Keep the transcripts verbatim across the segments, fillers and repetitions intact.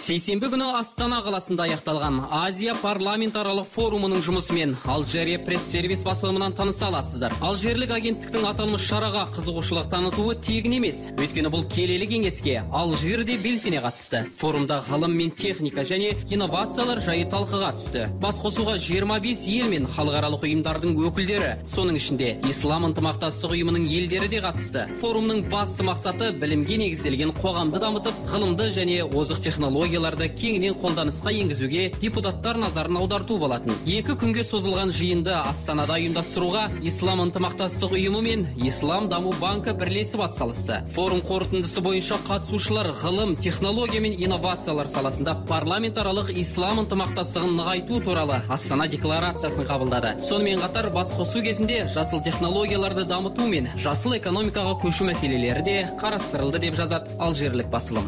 Сейсенбі күні Астана қаласында аяқталған Азия парламентаралық форумының жұмысымен Алжирия пресс-сервис басылымынан таныса аласыздар. Алжирлік агенттіктің аталмыш шараға қызығушылық танытуы тегін емес. Өйткені бұл келелі кеңеске Алжирде белсене қатысты. Форумда ғылым мен техника және инновациялар жайы талқыға түсті. Басқосуға жиырма бес ел мен халықаралық ұйымдардың өкілдері, соның ішінде Ислам ынтымақтастық ұйымының елдері де қатысты. Форумның басты мақсаты білімге негізделген қоғамды дамытып, ғылымды және озық технологияларды кеңінен қолданысқа енгізуге депутаттар назарын аударту болатын. Екі күнге созылған жиынды Астанада ұйымдастыруға Ислам ынтымақтастық ұйымы мен Ислам даму банкі бірлесіп атсалысты. Форум қорытындысы бойынша қатысушылар ғылым, технология мен инновациялар саласында парламентаралық ислам ынтымақтастығын нығайту туралы Астана декларациясын қабылдады. Сонымен қатар басқосу кезінде жасыл технологияларды дамыту мен жасыл экономикаға көшу мәселелері де қарастырылды деп жазады алжирлік басылым.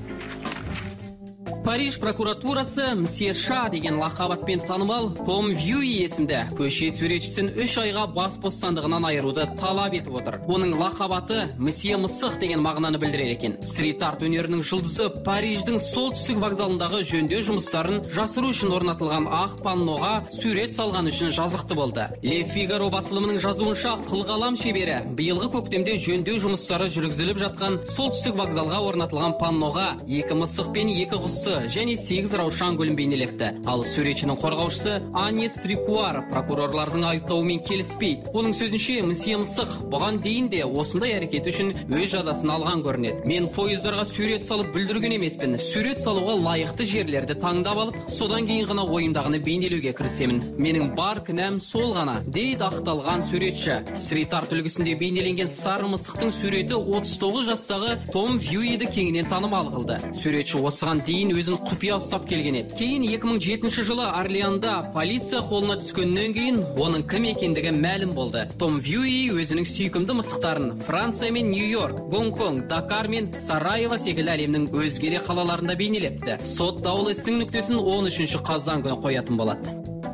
Париж прокуратурасы Мсье Ша деген лақабатпен танымал Том Вьюи есімді көше суретшісін үш айға бас бостандығынан айыруды талап етіп отыр. Оның лақабаты Мсье Мысық деген мағынаны білдірер екен. Стрит-арт өнерінің жұлдызы Париждің солтүстік вокзалындағы жөндеу жұмыстарын жасыру үшін орнатылған ақ панноға сурет салған үшін жазықты болды. Le Figaro басылымының жазуынша қылғалам шебері биылғы көктемде жөндеу жұмыстары жүргізіліп жатқан солтүстік вокзалға орнатылған панноға екі мысық пен екі құсты және сегіз раушан гүлін бейнелепті. Ал суретшінің қорғаушысы Аньес Трикуар прокурорлардың айыптауымен келіспейді. Оның сөзінше Мсье Мысық бұған дейін де осындай әрекет үшін өз жазасын алған көрінеді. Мен пойыздарға сурет салып бүлдірген емеспін. Сурет салуға лайықты жерлерді таңдап алып, содан кейін ғана ойымдағыны бейнелеуге кірісемін. Менің бар кінәм сол ғана, дейді ақталған суретші. Стрит-арт үлгісінде бейнеленген сары мысықтың суреті отыз тоғыз жастағы Том Вьюиді кеңінен танымал қылды. Суретші осыған дейін өзін құпия ұстап келген еді. Кейін екі мың жетінші жылы Орлеанда полиция қолына түскеннен кейін оның кім екендігі мәлім болды. Том Вьюи өзінің сүйкімді мысықтарын Франция мен Нью-Йорк, Гонконг, Дакар мен Сараево секілді әлемнің өзге де қалаларында бейнелепті. Сот даулы істің нүктесін он үшінші қазан күні қоятын болады.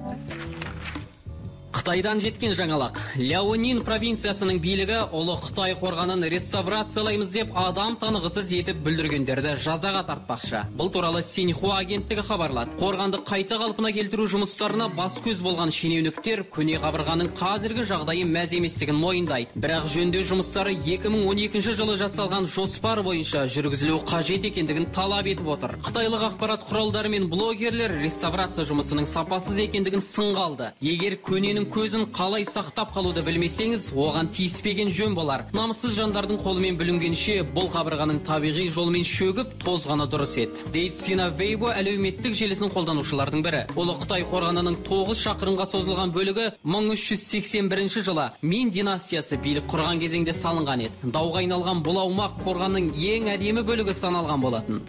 Қытайдан жеткен жаңалық. Ляонин провинциясының билігі ұлы Қытай қорғанын реставрациялаймыз деп адам танығысыз етіп бүлдіргендерді жазаға тартпақшы. Бұл туралы Синьхуа агенттігі хабарлады. Қорғанды қайта қалпына келтіру жұмыстарына бас көз болған шенеуніктер көне қабырғаның қазіргі жағдайы мәз еместігін мойындайды. Бірақ жөндеу жұмыстары екі мың он екінші жылы жасалған жоспар бойынша жүргізілу қажет екендігін талап етіп отыр. Қытайлық ақпарат құралдары мен блогерлер реставрация жұмысының сапасыз екендігін сынға алды. Егер көненің көзін қалай сақтап қалуды білмесеңіз, оған тиіспеген жөн болар. Намыссыз жандардың қолымен бүлінгенше, бұл қабырғаның табиғи жолмен шөгіп, тозғаны дұрыс еді. Дейді Сина Вейбо әлеуметтік желісін қолданушылардың бірі. Ұлы Қытай қорғанының тоғыз шақырымға созылған бөлігі мың үш жүз сексен бірінші жылы Мин династиясы билік құрған кезеңде салынған еді. Дауға айналған бұл аумақ қорғанның ең әдемі бөлігі саналған болатын.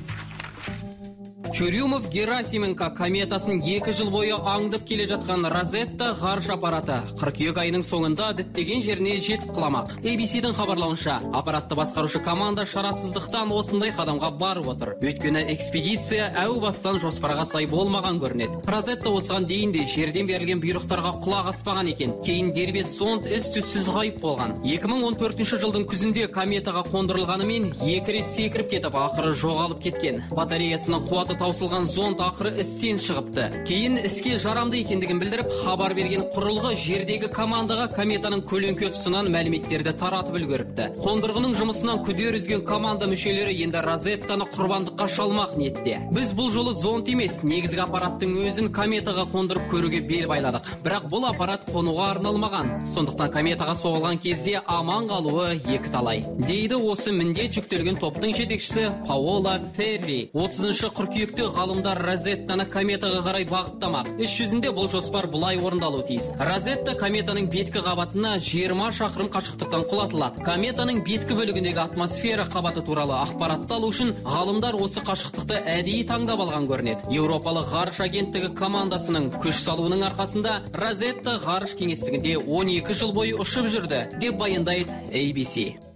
Чурюмов Герасименко кометасын екі жыл бойы аңдып келе жатқан Розетта ғарыш аппараты қыркүйек айының соңында діттеген жеріне жетіп құламақ. A B C-дің хабарлауынша, аппаратты басқарушы команда шарасыздықтан осындай қадамға барып отыр. Өйткені экспедиция әу бастан жоспарға сай болмаған көрінеді. Розетта осыған дейін де жерден берілген бұйрықтарға құлақ аспаған екен. Кейін дербес зонд із-түзсіз ғайып болған. екі мың он төртінші жылдың күзінде кометаға қондырылғанымен екі рет секіріп кетіп, ақыры жоғалып кеткен. Батареясының қуаты таусылған зонд ақыры істен шығыпты. Кейін іске жарамды екендігін білдіріп, хабар берген құрылғы жердегі командаға кометаның көлеңке тұсынан мәліметтерді таратып үлгеріпті. Қондырғының жұмысынан күдер үзген команда мүшелері енді Розеттаны құрбандыққа шалмақ ниетте. Біз бұл жолы зонд емес, негізгі аппараттың өзін кометаға қондырып көруге бел байладық. Бірақ бұл аппарат қонуға арналмаған. Сондықтан кометаға соғылған кезде аман қалуы екі талай. Дейді осы міндет жүктелген топтың жетекшісі Паола Ферри. отызыншы қыркүйек ғалымдар Розеттаны кометаға қарай бағыттамақ. Іс жүзінде бұл жоспар бұлай орындалу тиіс. Розетта кометаның беткі қабатына жиырма шақырым қашықтықтан құлатылады. Кометаның беткі бөлігіндегі атмосфера қабаты туралы ақпаратты алу үшін ғалымдар осы қашықтықты әдейі таңдап алған көрінеді. Еуропалық ғарыш агенттігі командасының күш салуының арқасында Розетта ғарыш кеңістігінде он екі жыл бойы ұшып жүрді, деп баяндайды A B C.